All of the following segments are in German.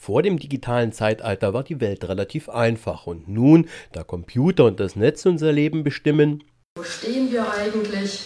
Vor dem digitalen Zeitalter war die Welt relativ einfach und nun, da Computer und das Netz unser Leben bestimmen. Wo stehen wir eigentlich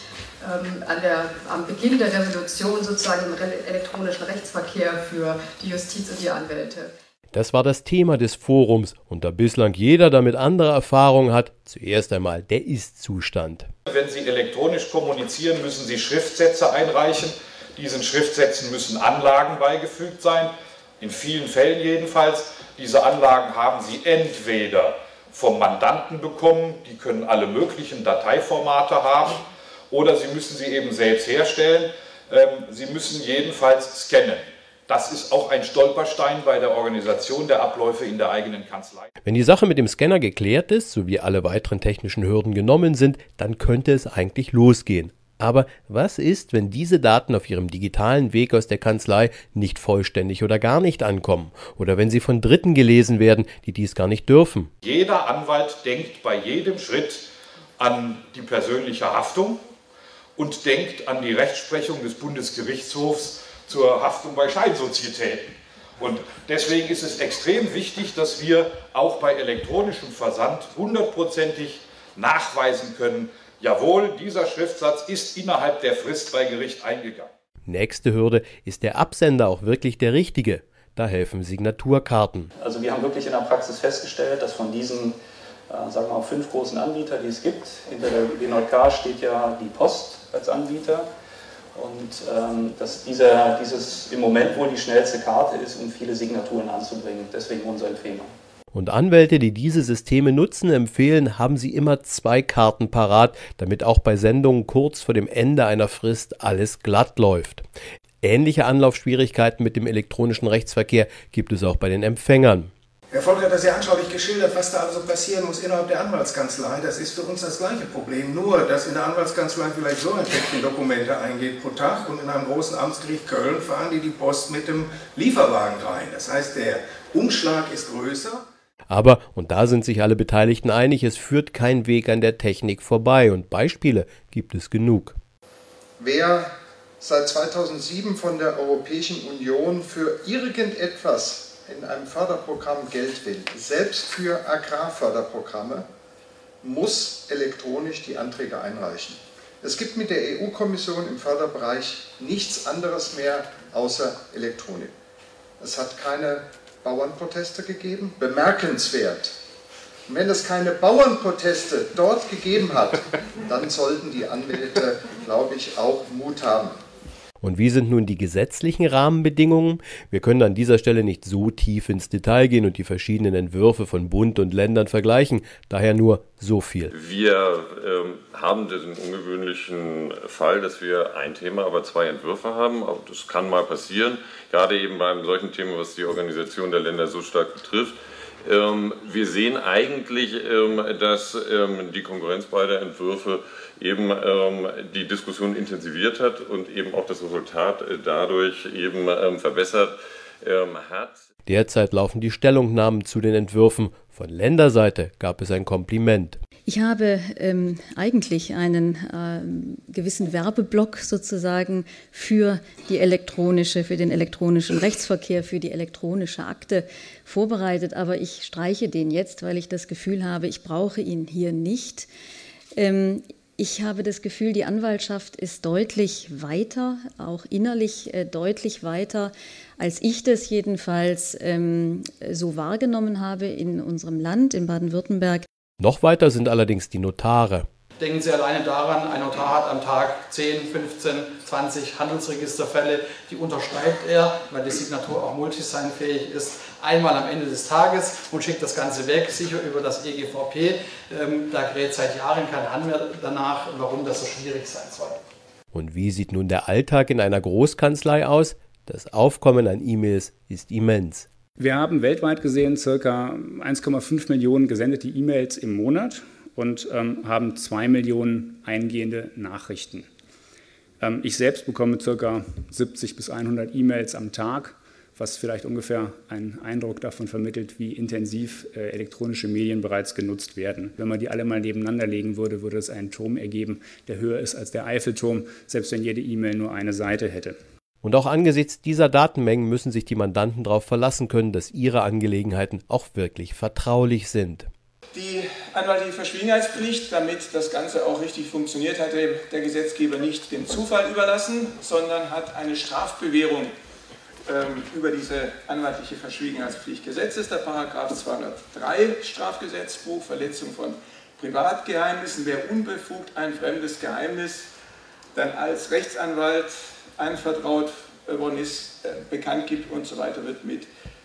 am Beginn der Revolution sozusagen im elektronischen Rechtsverkehr für die Justiz und die Anwälte? Das war das Thema des Forums und da bislang jeder damit andere Erfahrungen hat, zuerst einmal der Ist-Zustand. Wenn Sie elektronisch kommunizieren, müssen Sie Schriftsätze einreichen. Diesen Schriftsätzen müssen Anlagen beigefügt sein, in vielen Fällen jedenfalls. Diese Anlagen haben Sie entweder vom Mandanten bekommen, die können alle möglichen Dateiformate haben, oder Sie müssen sie eben selbst herstellen. Sie müssen jedenfalls scannen. Das ist auch ein Stolperstein bei der Organisation der Abläufe in der eigenen Kanzlei. Wenn die Sache mit dem Scanner geklärt ist, sowie alle weiteren technischen Hürden genommen sind, dann könnte es eigentlich losgehen. Aber was ist, wenn diese Daten auf ihrem digitalen Weg aus der Kanzlei nicht vollständig oder gar nicht ankommen? Oder wenn sie von Dritten gelesen werden, die dies gar nicht dürfen? Jeder Anwalt denkt bei jedem Schritt an die persönliche Haftung und denkt an die Rechtsprechung des Bundesgerichtshofs zur Haftung bei Scheinsozietäten. Und deswegen ist es extrem wichtig, dass wir auch bei elektronischem Versand hundertprozentig nachweisen können, jawohl, dieser Schriftsatz ist innerhalb der Frist bei Gericht eingegangen. Nächste Hürde, ist der Absender auch wirklich der richtige? Da helfen Signaturkarten. Also wir haben wirklich in der Praxis festgestellt, dass von diesen sagen wir mal 5 großen Anbietern, die es gibt, hinter der BNJK steht ja die Post als Anbieter. Und dass dieses im Moment wohl die schnellste Karte ist, um viele Signaturen anzubringen. Deswegen unsere Empfehlung. Und Anwälte, die diese Systeme nutzen, empfehlen, haben sie immer 2 Karten parat, damit auch bei Sendungen kurz vor dem Ende einer Frist alles glatt läuft. Ähnliche Anlaufschwierigkeiten mit dem elektronischen Rechtsverkehr gibt es auch bei den Empfängern. Herr Volker hat das sehr anschaulich geschildert, was da also passieren muss innerhalb der Anwaltskanzlei. Das ist für uns das gleiche Problem, nur dass in der Anwaltskanzlei vielleicht so ein Päckchen Dokumente eingeht pro Tag und in einem großen Amtsgericht Köln fahren die Post mit dem Lieferwagen rein. Das heißt, der Umschlag ist größer. Aber, und da sind sich alle Beteiligten einig, es führt kein Weg an der Technik vorbei und Beispiele gibt es genug. Wer seit 2007 von der Europäischen Union für irgendetwas in einem Förderprogramm Geld will, selbst für Agrarförderprogramme, muss elektronisch die Anträge einreichen. Es gibt mit der EU-Kommission im Förderbereich nichts anderes mehr außer Elektronik. Es hat keine Bauernproteste gegeben. Bemerkenswert. Und wenn es keine Bauernproteste dort gegeben hat, dann sollten die Anwälte, glaube ich, auch Mut haben. Und wie sind nun die gesetzlichen Rahmenbedingungen? Wir können an dieser Stelle nicht so tief ins Detail gehen und die verschiedenen Entwürfe von Bund und Ländern vergleichen. Daher nur so viel. Wir haben den ungewöhnlichen Fall, dass wir ein Thema, aber 2 Entwürfe haben. Das kann mal passieren, gerade eben bei einem solchen Thema, was die Organisation der Länder so stark betrifft. Wir sehen eigentlich, dass die Konkurrenz beider Entwürfe eben die Diskussion intensiviert hat und eben auch das Resultat dadurch eben verbessert hat. Derzeit laufen die Stellungnahmen zu den Entwürfen. Von Länderseite gab es ein Kompliment. Ich habe eigentlich einen gewissen Werbeblock sozusagen für den elektronischen Rechtsverkehr, für die elektronische Akte vorbereitet, aber ich streiche den jetzt, weil ich das Gefühl habe, ich brauche ihn hier nicht. Ich habe das Gefühl, die Anwaltschaft ist deutlich weiter, auch innerlich deutlich weiter, als ich das jedenfalls so wahrgenommen habe in unserem Land, in Baden-Württemberg. Noch weiter sind allerdings die Notare. Denken Sie alleine daran, ein Notar hat am Tag 10, 15, 20 Handelsregisterfälle, die unterschreibt er, weil die Signatur auch multisignfähig ist, einmal am Ende des Tages und schickt das Ganze weg, sicher über das EGVP. Da gerät seit Jahren kein Hand mehr danach, warum das so schwierig sein soll. Und wie sieht nun der Alltag in einer Großkanzlei aus? Das Aufkommen an E-Mails ist immens. Wir haben weltweit gesehen ca. 1,5 Millionen gesendete E-Mails im Monat und haben 2 Millionen eingehende Nachrichten. Ich selbst bekomme ca. 70 bis 100 E-Mails am Tag, was vielleicht ungefähr einen Eindruck davon vermittelt, wie intensiv elektronische Medien bereits genutzt werden. Wenn man die alle mal nebeneinander legen würde, würde es einen Turm ergeben, der höher ist als der Eiffelturm, selbst wenn jede E-Mail nur eine Seite hätte. Und auch angesichts dieser Datenmengen müssen sich die Mandanten darauf verlassen können, dass ihre Angelegenheiten auch wirklich vertraulich sind. Die anwaltliche Verschwiegenheitspflicht, damit das Ganze auch richtig funktioniert, hat der Gesetzgeber nicht dem Zufall überlassen, sondern hat eine Strafbewährung über diese anwaltliche Verschwiegenheitspflicht gesetzt. Das ist der Paragraph 203 Strafgesetzbuch, Verletzung von Privatgeheimnissen. Wer unbefugt ein fremdes Geheimnis dann als Rechtsanwalt anvertraut worden ist, bekannt gibt und so weiter, wird mit,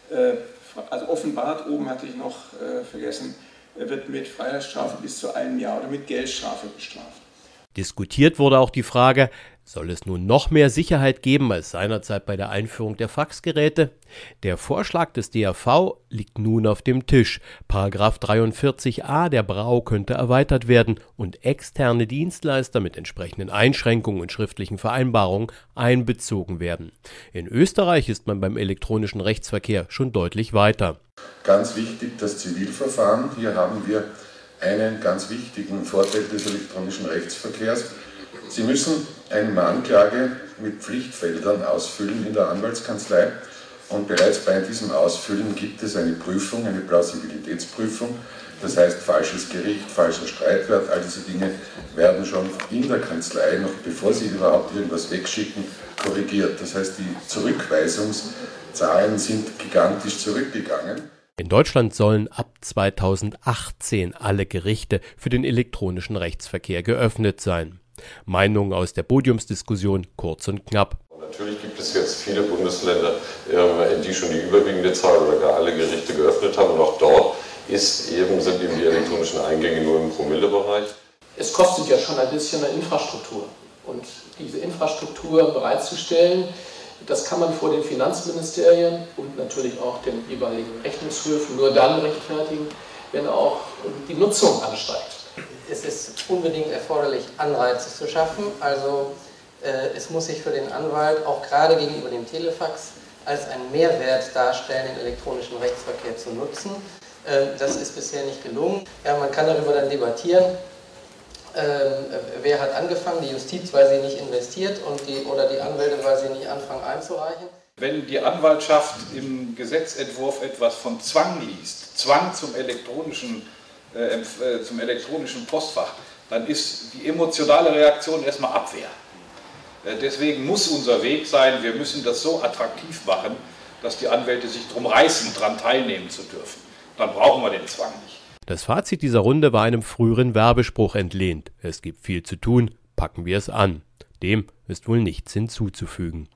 also offenbart, oben hatte ich noch vergessen, wird mit Freiheitsstrafe bis zu 1 Jahr oder mit Geldstrafe bestraft. Diskutiert wurde auch die Frage, soll es nun noch mehr Sicherheit geben als seinerzeit bei der Einführung der Faxgeräte? Der Vorschlag des DAV liegt nun auf dem Tisch. Paragraph 43a der BRAU könnte erweitert werden und externe Dienstleister mit entsprechenden Einschränkungen und schriftlichen Vereinbarungen einbezogen werden. In Österreich ist man beim elektronischen Rechtsverkehr schon deutlich weiter. Ganz wichtig, das Zivilverfahren. Hier haben wir einen ganz wichtigen Vorteil des elektronischen Rechtsverkehrs. Sie müssen eine Anklage mit Pflichtfeldern ausfüllen in der Anwaltskanzlei und bereits bei diesem Ausfüllen gibt es eine Prüfung, eine Plausibilitätsprüfung. Das heißt, falsches Gericht, falscher Streitwert, all diese Dinge werden schon in der Kanzlei, noch bevor Sie überhaupt irgendwas wegschicken, korrigiert. Das heißt, die Zurückweisungszahlen sind gigantisch zurückgegangen. In Deutschland sollen ab 2018 alle Gerichte für den elektronischen Rechtsverkehr geöffnet sein. Meinungen aus der Podiumsdiskussion kurz und knapp. Natürlich gibt es jetzt viele Bundesländer, die schon die überwiegende Zahl oder gar alle Gerichte geöffnet haben. Und auch dort sind eben die elektronischen Eingänge nur im Promillebereich. Es kostet ja schon ein bisschen eine Infrastruktur. Und diese Infrastruktur bereitzustellen, das kann man vor den Finanzministerien und natürlich auch den jeweiligen Rechnungshöfen nur dann rechtfertigen, wenn auch die Nutzung ansteigt. Es ist unbedingt erforderlich, Anreize zu schaffen. Also es muss sich für den Anwalt auch gerade gegenüber dem Telefax als einen Mehrwert darstellen, den elektronischen Rechtsverkehr zu nutzen. Das ist bisher nicht gelungen. Ja, man kann darüber dann debattieren. Wer hat angefangen? Die Justiz, weil sie nicht investiert oder die Anwälte, weil sie nicht anfangen einzureichen. Wenn die Anwaltschaft im Gesetzentwurf etwas von Zwang liest, Zwang zum elektronischen Postfach, dann ist die emotionale Reaktion erstmal Abwehr. Deswegen muss unser Weg sein, wir müssen das so attraktiv machen, dass die Anwälte sich darum reißen, daran teilnehmen zu dürfen. Dann brauchen wir den Zwang nicht. Das Fazit dieser Runde war einem früheren Werbespruch entlehnt. Es gibt viel zu tun, packen wir es an. Dem ist wohl nichts hinzuzufügen.